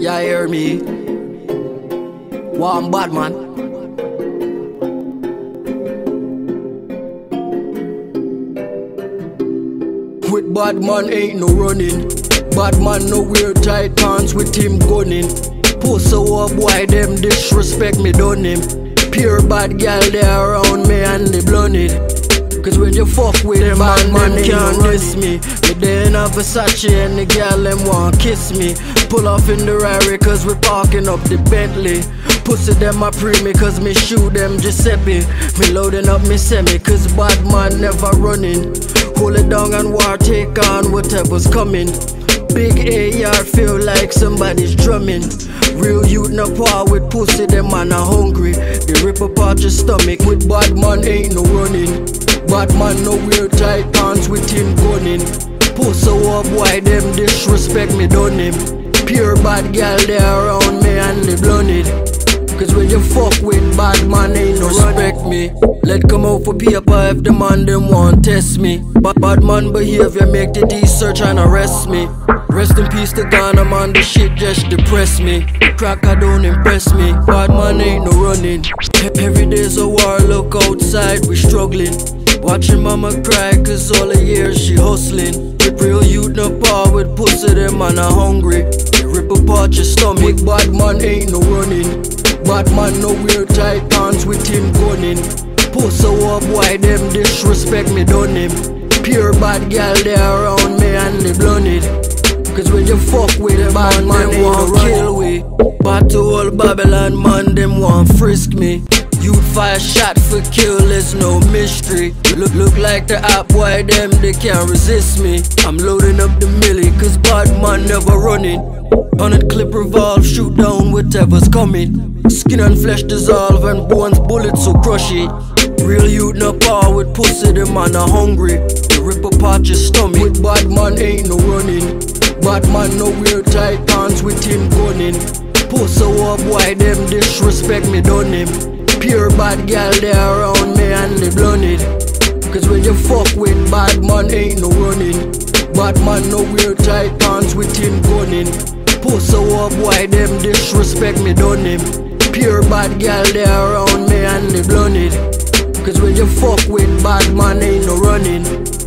Ya hear me? One bad man. With bad man ain't no running. Bad man no wear tight pants with him gunning. Post a war boy them disrespect me done him. Pure bad gal they around me and they blunted. Cause when you fuck with them bad man can't diss me. Me there in a Versace and the gal them want kiss me. Pull off in the Rari cause we parking up the Bentley. Pussy them a pre me cause me shoot them Giuseppe. Me loading up me semi cause bad man never running. Hold it down and war take on whatever's coming. Big AR feel like somebody's drumming. Real youth no power with pussy, them man are hungry. They rip apart your stomach. With bad man ain't no running. Bad man no wear tight pants with him gunning. Post a war boy them disrespect me done him. Pure bad gal they around me and they blunted. Cause when you fuck with bad man ain't no respect me. Let come out for paper if the man them want test me. Bad man behavior make the D search and arrest me. Rest in peace to Ghana man, the shit just depress me. Cracker don't impress me, bad man ain't no running. Every day's a war, look outside, we struggling. Watching mama cry cause all the years she hustling. Real youth no power with pussy, them man are hungry. They rip apart your stomach, bad man ain't no running. Bad man no wear tight pants with him gunning. Post a war boy them disrespect me done him. Pure bad gal they around me and they blunted. Cause when you fuck with a bad man they want kill we. But to all Babylon man them want frisk me. You'd fire shot for kill, there's no mystery. Look like the app boy them they can't resist me. I'm loading up the milli cause bad man never running. On a clip revolve, shoot down whatever's coming. Skin and flesh dissolve and bones bullets so crush it. Real youth no power with pussy, them man are hungry. They rip apart your stomach. With bad man ain't no running. Bad man no wear tight pants with him gunning. Post a war boy them disrespect me done him. Pure bad gal they around me and they blunted. Cause when you fuck with bad man ain't no running. Bad man no wear tight pants with him gunning. Post a war boy them disrespect me done him. Pure bad gal they around me and they blunted. Cause when you fuck with bad man ain't no running.